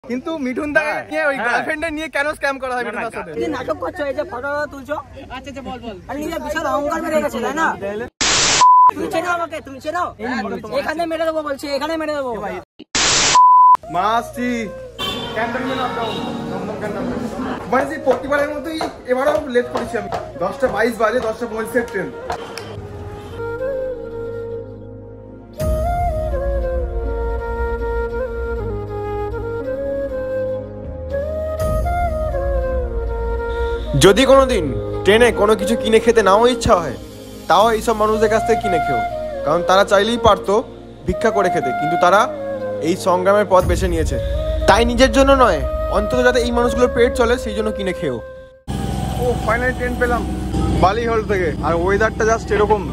কিন্তু মিঠুন দা নিয়ে ওই গার্লফ্রেন্ড নিয়ে কেন স্ক্যাম করা হয় মিঠুন দার সাথে? কি নাটক করছো, এই যে ফটো তুলছো? আচ্ছা আচ্ছা বল বল। আরে নিজে বিশাল অহংকার মেরে গেছে তাই না? তুমি চেনো আমাকে, তুমি চেনো? এখানে মেরে দেবো বলছি, এখানে মেরে দেবো। মাসি cantonment up down Dum Dum cantonment. মানে যে প্রতিবারের মতোই এবারও লেট করেছি আমি। 10:22 বাজে, 10:25 ট্রেন। যদি কোনোদিন ট্রেনে কোনো কিছু কিনে খেতে নাও ইচ্ছা হয়, তাও এইসব মানুষদের কাছ থেকে কিনে খেও, কারণ তারা চাইলেই পারতো ভিক্ষা করে খেতে, কিন্তু তারা এই সংগ্রামের পথ বেছে নিয়েছে। তাই নিজের জন্য নয়, অন্তত যাতে এই মানুষগুলোর পেট চলে সেই জন্য কিনে খেও। ও ফাইনালি ট্রেন পেলাম বালিহল থেকে, আর ওয়েদারটা জাস্ট এরকম।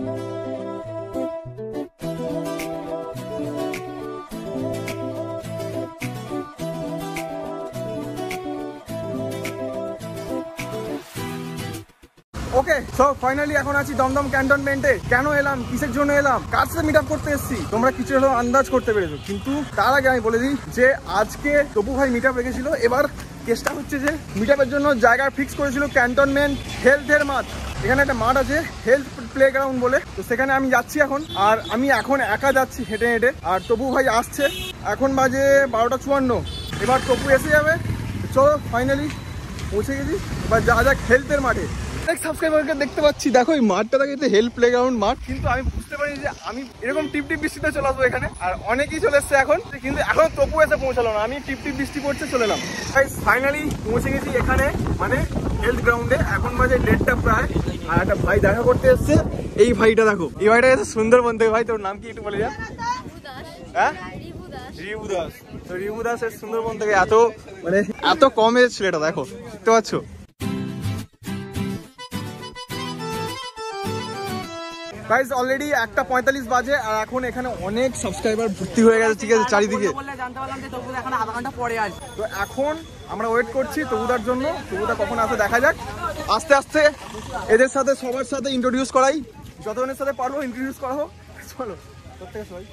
ওকে সো ফাইনালি এখন আছি দমদম ক্যান্টনমেন্টে। কেন এলাম, কিসের জন্য এলাম, কার সাথে মিট আপ করতে এসেছি তোমরা কিছু হলেও আন্দাজ করতে পেরেছো। কিন্তু তার আগে আমি বলে দিই যে আজকে তপু ভাই মিট আপ রেখেছিল। এবার কেসটা হচ্ছে যে মিট আপের জন্য জায়গা ফিক্স করেছিল ক্যান্টনমেন্ট হেলথের মাঠ। এখানে একটা মাঠ আছে হেলথ প্লে গ্রাউন্ড বলে, তো সেখানে আমি যাচ্ছি এখন। আর আমি এখন একা যাচ্ছি হেঁটে হেঁটে, আর তপু ভাই আসছে। এখন বাজে 12:54। এবার তপু এসে যাবে। চলো ফাইনালি পৌঁছে গেছি, এবার যা যাক হেলথের মাঠে। অনেক সাবস্ক্রাইবারকে দেখতে পাচ্ছি, দেখো এই মাঠটা দেখে হেলথ প্লে গ্রাউন্ড মাঠ। কিন্তু আমি বুঝতে পারি যে আমি এরকম টিপ টিপ বৃষ্টিতে চলে আসবো এখানে, আর অনেকেই চলে এসছে এখন, কিন্তু এখন তপু এসে পৌঁছালো না। আমি টিপ টিপ বৃষ্টি পড়ছে চলে এলাম। ফাইনালি পৌঁছে গেছি এখানে, মানে হেলথ গ্রাউন্ডে। এখন বাজে 1:30 প্রায়। আর একটা ভাই দেখা করতে এসছে, এই ভাইটা দেখো, এই ভাইটা এসে সুন্দরবন থেকে। ভাই তোর নাম কি একটু বলে যা। হ্যাঁ রিবু দাস। তো রিবু দাস এর সুন্দরবন থেকে। এত কম এজ ছেলেটা, দেখো দেখতে পাচ্ছ। গাইস অলরেডি 1:45 বাজে, আর এখন এখানে অনেক সাবস্ক্রাইবার ভর্তি হয়ে গেছে, ঠিক আছে, চারিদিকে। তো এখন আমরা ওয়েট করছি তবুদার জন্য। তবুদা কখন আসে দেখা যাক। আস্তে আস্তে এদের সাথে সবার সাথে ইন্ট্রোডিউস করাই, যতজনের সাথে পারবো ইন্ট্রোডিউস করা হোক। চলো প্রত্যেকে সবাই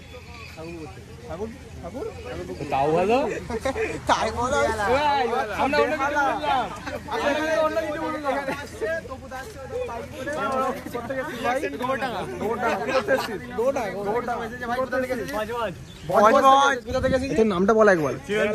নামটা বলা একবার।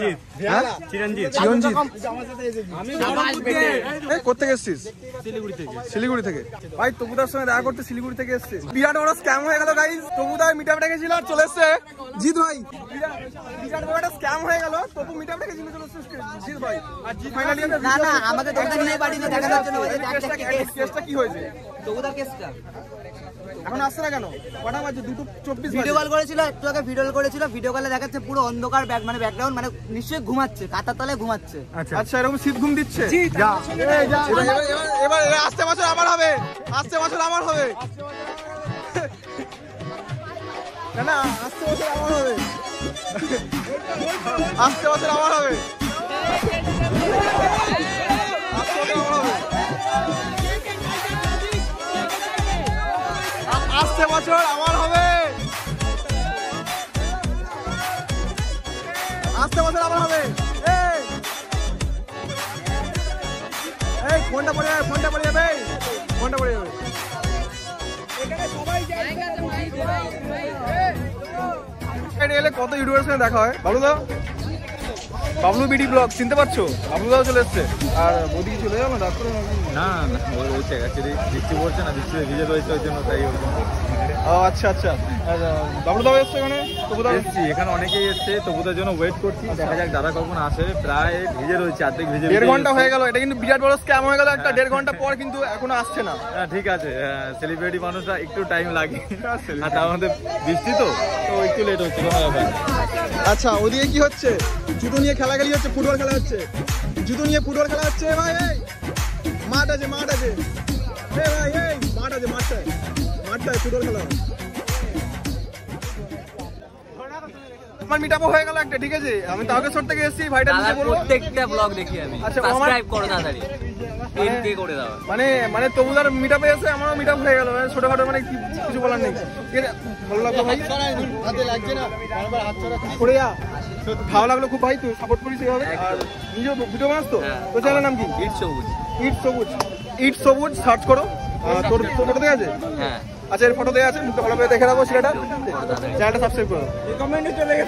কোথেকে এসছিস? শিলিগুড়ি থেকে। ভাই তবুদার সঙ্গে দেখা করতে শিলিগুড়ি থেকে এসছে। বিরাট বড় স্ক্যাম হয়ে গেল গাইস। তবুদার মিট আপ রেখেছিল আর চলে এসছে জিৎ ভাই। বিরাট বড় একটা স্ক্যাম হয়ে গেল। তবু মিট আপ রেখেছিল চলে এসছে জিৎ ভাই। আর জিৎ ফাইনালি না না আমাদের দোকানে নিয়ে বাড়িতে দেখানোর জন্য কেসটা কি হয়েছে? তবুদার কেসটা এখন আসছে না কেন? কটা বাজে? 2:24। ভিডিও কল করেছিল, একটু আগে ভিডিও কল করেছিল। ভিডিও কলে দেখাচ্ছে পুরো অন্ধকার মানে ব্যাকগ্রাউন্ড, মানে নিশ্চয়ই ঘুমাচ্ছে, কাঁথার তলায় ঘুমাচ্ছে। আচ্ছা এরকম শীত ঘুম দিচ্ছে। এবার আসতে বছর আমার হবে, আসতে বছর আমার হবে। না না আসতে বছর আমার হবে, আসতে বছর আমার হবে, আসতে বছর আমার হবে, আসতে বছর আমার হবে। এই ফোনটা পড়ে যাবে, ফোনটা পড়ে যাবে, ফোনটা পড়ে যাবে। এলে কত ইউটিউবের সঙ্গে দেখা হয়। বাবলু দা, বাবলু বিডি ব্লগ চিনতে পারছো? বাবলু দাও চলে এসছে। আর ওদিকে চলে যাবো না? না না বৃষ্টি পড়ছে না, বৃষ্টিতে ভিজে রয়েছে ওই জন্য তাই। আচ্ছা আচ্ছা, বাবলুদাও এসছে এখানে, তবুদাও এসছি, এখানে অনেকেই এসছে, তবুদের জন্য ওয়েট করছি। দেখা যাক দাদা কখন আসে। প্রায় ভিজে রয়েছে, অর্ধেক ভিজে। 1.5 ঘন্টা হয়ে গেল। এটা কিন্তু বিরাট বড় স্ক্যাম হয়ে গেল একটা। 1.5 ঘন্টা পর কিন্তু এখনো আসছে না। হ্যাঁ ঠিক আছে, সেলিব্রিটি মানুষরা একটু টাইম লাগে, আর তার মধ্যে বৃষ্টি তো একটু লেট হচ্ছে, কোনো ব্যাপার। আচ্ছা ওদিকে কি হচ্ছে? জুতো নিয়ে খেলাখেলি হচ্ছে, ফুটবল খেলা হচ্ছে, জুতো নিয়ে ফুটবল খেলা হচ্ছে। ভাই এই মাঠ আছে, মাঠ আছে, ভাই এই মাঠ আছে, মাঠটায় ফুটবল খেলা হয়। আমার মিটআপও হয়ে গেল একটা, ঠিক আছে। আমি তারকেশ্বর থেকে এসেছি। ভাইটা নিচে বলবো প্রত্যেকটা ব্লগ দেখি আমি। আচ্ছা সাবস্ক্রাইব করো তাড়াতাড়ি, 10K করে দাও। মানে তবুদার মিটআপে এসে আমারও মিটআপ হয়ে গেল। ছোটখাটো মানে কিছু বলার নেই। ঠিক আছে, ভালো লাগলো ভাই। হাতে লাগছে না, বারবার হাত ছড়া পড়ে যা। তো ভালো লাগলো খুব ভাই, তুই সাপোর্ট করিস এভাবে। আর নিজে ভিডিও বানাস তো, তোর চ্যানেলের নাম কি? ইট সবুজ। ইট সবুজ, ইট সবুজ সার্চ করো। তোর ফটো দেওয়া আছে? হ্যাঁ আচ্ছা, এর ফটো দেওয়া আছে, মুখটা ভালো করে দেখে রাখো। সেটা চ্যানেলটা সাবস্ক্রাইব করো। কমেন্টে চলে গেছে,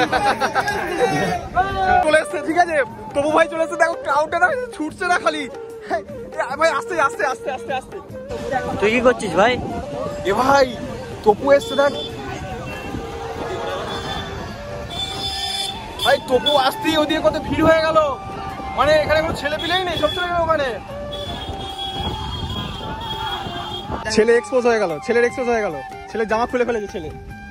চলে এসছে। ঠিক আছে, তবু ভাই চলে এসছে। দেখো ক্রাউডটা না ছুটছে না খালি। ভাই আস্তে আস্তে আস্তে আস্তে আস্তে। তুই কি করছিস ভাই? এ ভাই তপু এসছে দেখ ভাই। তপু আসতেই ওদিকে কত ভিড় হয়ে গেল, মানে এখানে কোনো ছেলে পিলেই নেই, সব চলে গেল ওখানে। ছেলে এক্সপোজ হয়ে গেল, ছেলের এক্সপোজ হয়ে গেল, ছেলে জামা খুলে ফেলেছে ছেলে।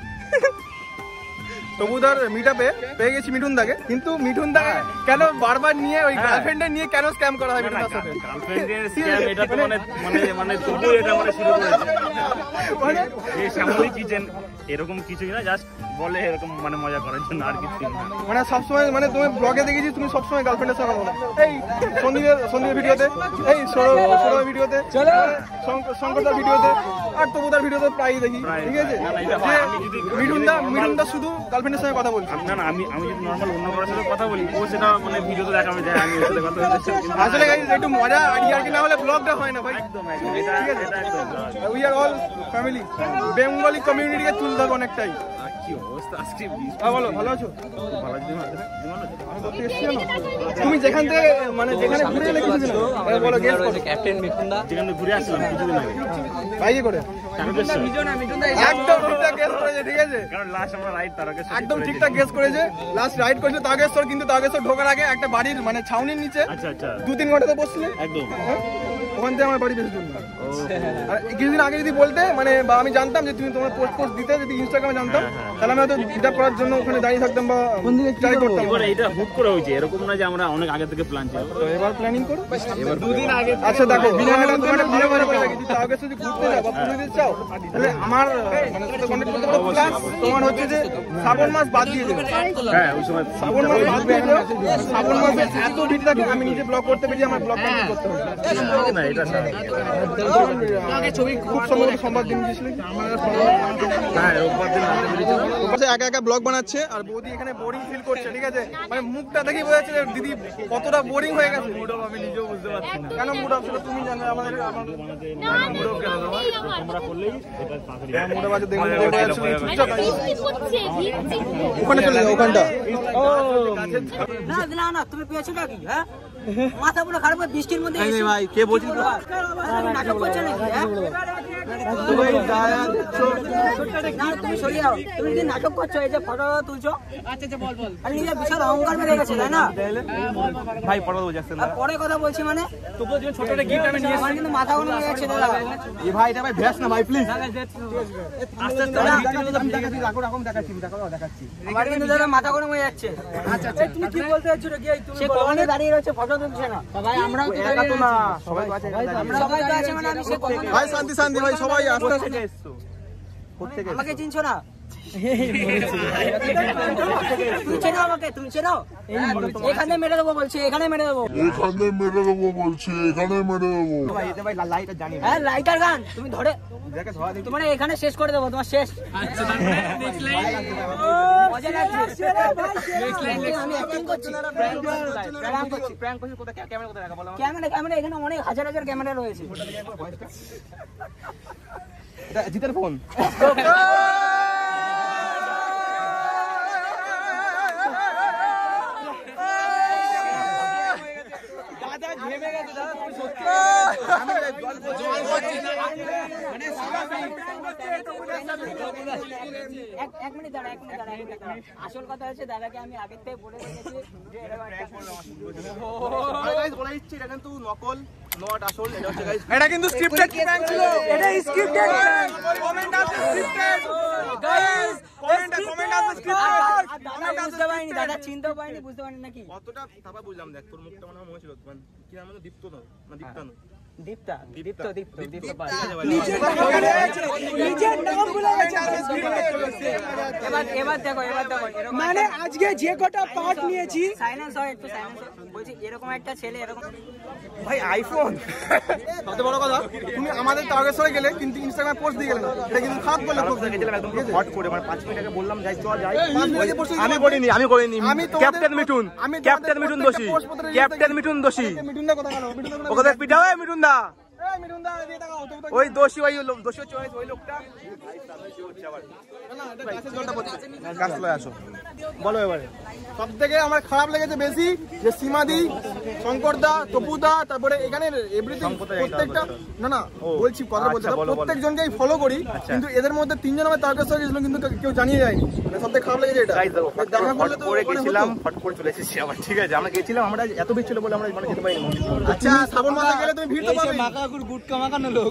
তবুদার মিটআপে পেয়ে গেছি মিঠুন দাকে, কিন্তু মিঠুন দা কেন বারবার নিয়ে ওই গার্লফ্রেন্ডে নিয়ে কেন স্ক্যাম করা হয় মিঠুন দার সাথে? গার্লফ্রেন্ডের স্ক্যাম এটা তো মানে তবু এটা মানে শুরু করেছে মানে এই শ্যামলী কিচেন এরকম কিছুই না, জাস্ট বলে এরকম মানে মজা করার জন্য, আর কিছু না। মানে সবসময় মানে তুমি ব্লগে দেখেছি তুমি সবসময় গার্লফ্রেন্ডের সঙ্গে কথা বলো। এই সন্দীপের ভিডিওতে, এই সৌরভের ভিডিওতে, শঙ্করদার ভিডিওতে, আর তবুদার ভিডিওতে প্রায়ই দেখি। ঠিক আছে, মিঠুন দা শুধু গার্লফ্রেন্ডের সঙ্গে কথা বলছি। না না, আমি যদি নর্মাল অন্য কারোর সাথে কথা বলি, ও সেটা মানে ভিডিওতে দেখাবে যে আমি ওর সাথে কথা বলছি। আসলে গাইস একটু মজা আর কি না হলে ব্লগটা হয় না ভাই। একদম এটা একদম we are all family. Bengali কমিউনিটিকে তুলতে হবে অনেকটাই। কি অবস্থা আজকে? বলো, ভালো আছো? ভালো আছি, আমি করতে এসছি না। তুমি যেখানে ঘুরে এলে কিছু না, বলো গেস করো। ক্যাপ্টেন মিঠুন দা যেখানে ঘুরে আসলাম কিছুদিন আগে, বাইকে করে একদম ঠিকঠাক গেস করেছে। ঠিক আছে, কারণ লাস্ট আমরা রাইড তার আগে একদম ঠিকঠাক গেস করেছে। লাস্ট রাইড করেছে তাগেশ্বর, কিন্তু তাগেশ্বর ঢোকার আগে একটা বাড়ির মানে ছাউনির নিচে আচ্ছা আচ্ছা 2-3 ঘন্টা তো বসছিলে। একদম ওখান থেকে আমার বাড়ি বেশি দূর না। আর কিছুদিন আগে যদি বলতে মানে বা আমি জানতাম যে তুমি তোমার পোস্ট দিতে, যদি ইনস্টাগ্রামে জানতাম তাহলে আমি হয়তো এটা করার জন্য ওখানে দাঁড়িয়ে থাকতাম বা ট্রাই করতাম। এবার এটা হুট করে হয়েছে, এরকম না যে আমরা অনেক আগে থেকে প্ল্যান ছিল। তো এবার প্ল্যানিং করো। এবার 2 দিন আগে। আচ্ছা দেখো, তোমার একটা ভিডিও করে রাখি, যদি তাও গেছে যদি ঘুরতে যাও বা পুরো দিতে চাও তাহলে আমার মানে সাথে কন্টাক্ট করতে পারো। প্লাস তোমার হচ্ছে যে শ্রাবণ মাস বাদ দিয়ে দেবে। হ্যাঁ ওই সময় শ্রাবণ মাস বাদ দিয়ে দেবে। শ্রাবণ মাসে এত ভিড় থাকে, আমি নিজে ব্লগ করতে পেরেছি, আমার ব্লগ ক্যান্সেল করতে হবে না এটা ছবি খুব সম্ভবত সোমবার দিন গিয়েছিল। হ্যাঁ রোববার দিন একা একা ব্লগ বানাচ্ছে আর বৌদি এখানে বোরিং ফিল করছে। ঠিক আছে, মানে মুখটা দেখেই বোঝা যাচ্ছে যে দিদি কতটা বোরিং হয়ে গেছে। মুড অফ আমি নিজেও বুঝতে পারছি না কেন মুড অফ ছিল তুমি জানো। আমাদের মুড অফ কেন তোমরা করলেই এটা তাড়াতাড়ি মুড অফ আছে দেখুন। ওখানে চলে যাও, ওখানটা। না না, তুমি পেয়েছো নাকি? হ্যাঁ, মাথা পুরো খারাপ, বৃষ্টির মধ্যে ভাই কে বলছি নাটক করছো নাকি? না তুমি সরে যাও, তুমি যদি নাটক করছো, এই যে ফটো তুলছো, আচ্ছা বল আর নিজের বিশাল অহংকার বেড়ে গেছে, তাই না? ভাই পড়া যাচ্ছে না। পরে কথা বলছি মানে তবুও যে ছোট একটা গিফট আমি নিয়ে আমার কিন্তু মাথা গরম হয়ে যাচ্ছে দাদা। এ ভাই এটা ভাই ভেস না ভাই, প্লিজ আস্তে আস্তে দেখাচ্ছি, রাখো দেখাচ্ছি। আমার কিন্তু দাদা মাথা গরম হয়ে যাচ্ছে। আচ্ছা তুমি কি বলতে চাচ্ছো রে? সে কখনো দাঁড়িয়ে রয়েছে, ফটো তুলছে না। ভাই আমরাও তো একা তো না, সবাই আছে। সবাই তো আছে, মানে আমি সে কখনো ভাই শান্তি শান্তি ভাই, সবাই আস্তে আস্তে আমাকে চিনছো না? তুমি চেনো আমাকে? তুমি চেনো? এখানে মেরে দেবো বলছি, এখানে মেরে দেবো। হ্যাঁ লাইটার গান তুমি ধরে তোমার এখানে শেষ করে দেবো, তোমার শেষ। মজা লাগছে, আমি অ্যাক্টিং করছি। ক্যামেরা এখানে অনেক হাজার হাজার ক্যামেরা রয়েছে। জিতের ফোন। এক মিনিট দাঁড়া। আসল কথা হচ্ছে দাদাকে আমি আগের থেকে বলে রেখেছি যে এটা কিন্তু নকল, নট আসল। এটা কিন্তু স্ক্রিপ্টেড প্র্যাঙ্ক ছিল। এটা স্ক্রিপ্টেড প্র্যাঙ্ক। কমেন্ট আছে স্ক্রিপ্টেড। গাইস কমেন্ট আছে স্ক্রিপ্টেড। দাদা বুঝতে পারিনি, দাদা চিনতেও পারিনি, বুঝতে পারিনি নাকি? কতটা তারপর বুঝলাম। দেখ তোর মুখটা মনে হয়েছিল কি নাম, দীপ্ত না দীপ্তানো। দীপ্তা দীপ্ত দীপ্ত দীপ্ত পাল। এবার দেখো এরকম মানে আজকে যে কটা পার্ট নিয়েছি সাইলেন্স হয়, একটু সাইলেন্স হয়। বলছি এরকম একটা ছেলে এরকম ভাই আইফোন সবচেয়ে বড় কথা, তুমি আমাদের তারকেশ্বরে গেলে কিন্তু ইনস্টাগ্রামে পোস্ট দিয়ে গেলে না, এটা কিন্তু খারাপ করলে। হট করে মানে 5 মিনিট আগে বললাম যাই চল যাই, আমি করিনি ক্যাপ্টেন মিঠুন দোষী, ক্যাপ্টেন মিঠুন দোষী, মিঠুন দা কথা বলো, ওকে পিটা হয় মিঠুন দা, মিঠুন দা দিয়ে টাকা হতো ওই দোষী দোষী হচ্ছে ওই লোকটা। গাছ চলে আসো, বলো এবারে। সব থেকে আমার খারাপ লেগেছে বেশি যে সীমাদি, শঙ্কর দা, তপু দা, তারপরে এখানে এভরিথিং প্রত্যেকটা, না না বলছি কথা বলতে, প্রত্যেকজনকেই ফলো করি, কিন্তু এদের মধ্যে 3 জন আমার তারকেশ্বর গেছিল কিন্তু কেউ জানিয়ে যায়নি। মানে সব থেকে খারাপ লেগেছে এটা। দেখা করলে তো গেছিলাম, ফট করে চলে এসেছি আবার। ঠিক আছে, আমরা গেছিলাম, আমরা এত ভিড় ছিল বলে আমরা মানে যেতে পারিনি। আচ্ছা শ্রাবণ মাসে গেলে তুমি ভিড় তো পাবে। মাকাকুর গুটকা মাখানো লোক,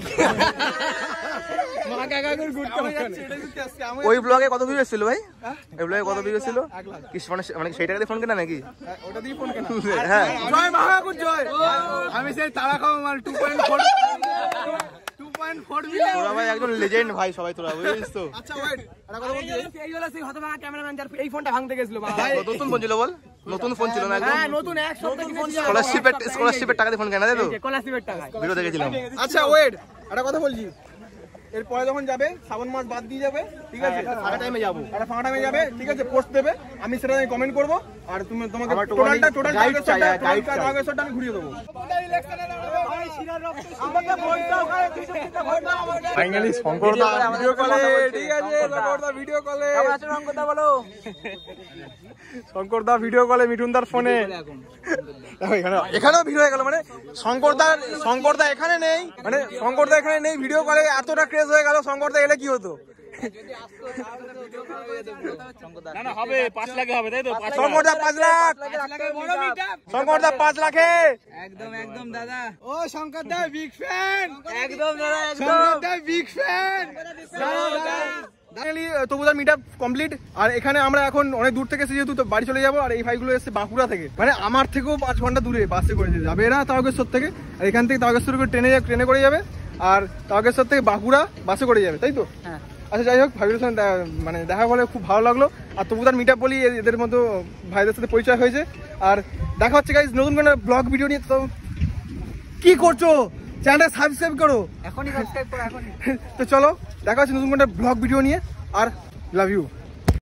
মাকাকুর গুটকা মাখানো। ওই ব্লগে কত ভিউ এসেছিল ভাই? ওই ব্লগে কত ভিউ এসেছিল? কি মানে সেই টাকা দিয়ে ফোন কেনা নাকি? ওটা দিয়ে ফোন কেন? হ্যাঁ, জয় মাকাকুর জয়। আমি সেই তারা খাওয়া মাল 2.4 মিলিয়ন। তোরা ভাই একজন লেজেন্ড ভাই, সবাই তোরা বুঝছিস তো। আচ্ছা ওয়েট, একটা কথা বলছি, এই হলো সেই হতভাগা ক্যামেরাম্যান যার এই ফোনটা ভাঙতে গেছিল। নতুন ফোন ছিল বল, নতুন ফোন ছিল না একদম? হ্যাঁ নতুন এক সপ্তাহ কিনেছি। স্কলারশিপের টাকা দিয়ে ফোন কেনা, তাই তো? স্কলারশিপের টাকা। ভিডিও দেখেছিলাম। আচ্ছা ওয়েট, একটা কথা বলছি, এরপরে যখন যাবে শ্রাবণ মাস বাদ দিয়ে যাবে, ঠিক আছে, ফাঁকা টাইমে যাবো, একটা ফাঁকা টাইমে যাবে, ঠিক আছে, পোস্ট দেবে, আমি সেটা কমেন্ট করবো, আর তুমি তোমাকে টোটাল টার্গেটটা আমি ঘুরিয়ে দেবো। ফাইনালি শঙ্কর দা ভিডিও কলে, ঠিক আছে, শঙ্কর দা ভিডিও কলে, কথা বলো। শঙ্কর দা ভিডিও কলে মিঠুনদার ফোনে। এখানেও ভিডিও হয়ে গেল, মানে শঙ্কর দা এখানে নেই, মানে শঙ্কর দা এখানে নেই, ভিডিও কলে এতটা ক্রেজ হয়ে গেল, শঙ্কর দা এলে কি হতো? হবে 5 লাখে হবে, তাই তো? শঙ্কর দা 5 লাখ, শঙ্কর দা 5 লাখে। একদম দাদা। ও শঙ্কর দা বিগ ফ্যান, একদম দাদা, শঙ্কর দা বিগ ফ্যান। ফাইনালি তবুদার মিট আপ কমপ্লিট। আর এখানে আমরা এখন অনেক দূর থেকে এসে যেহেতু তো বাড়ি চলে যাবো, আর এই ভাইগুলো এসছে বাঁকুড়া থেকে, মানে আমার থেকেও 5 ঘন্টা দূরে বাসে করে যাবে এরা তারকেশ্বর থেকে, আর এখান থেকে তারকেশ্বর করে ট্রেনে করে যাবে, আর তারকেশ্বর থেকে বাঁকুড়া বাসে করে যাবে, তাই তো? হ্যাঁ। আচ্ছা যাই হোক, ভাইদের সঙ্গে মানে দেখা বলে খুব ভালো লাগলো। আর তবুদার মিট আপ বলি এদের মতো ভাইদের সাথে পরিচয় হয়েছে। আর দেখা হচ্ছে গাইজ নতুন কোনো ব্লগ ভিডিও নিয়ে। তো কি করছো, চ্যানেলটা সাবস্ক্রাইব করো এখনই সাবস্ক্রাইব করো এখনই। তো চলো দেখা হচ্ছে নতুন কোনো ব্লগ ভিডিও নিয়ে, আর লাভ ইউ।